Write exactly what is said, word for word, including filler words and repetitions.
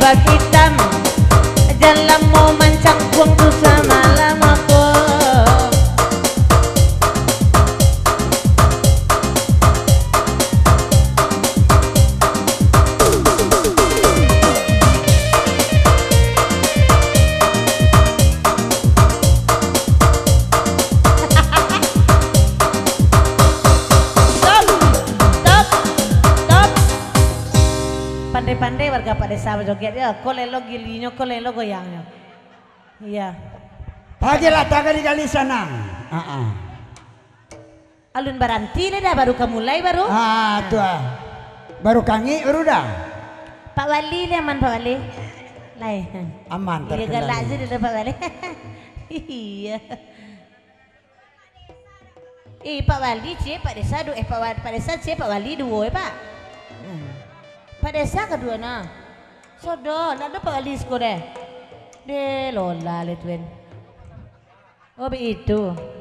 bak hitam jalan mau mancang buang dosa malam aku. Pandai-pandai warga Pak Desa joget ya, kolelo gilinyo, kolelo goyangnya. Iya. Pagilah taga di kali sana. Ah, ah. Alun baranti dah baru kamu mulai baru. Ah, tuh ah. Baru kangi baru dah. Pak Wali le aman Pak Wali. Lai. Aman Iya terkendali. galak aja dah Pak Wali. Iya. Eh Pak Wali cie Pak Desa du eh Pak Wali Pak Desa cie Pak Wali dua eh Pak. Pak Desa kedua nah. Sodo, nak ada Pak Wali sekolah deh. De lola le tuan. Oh begitu.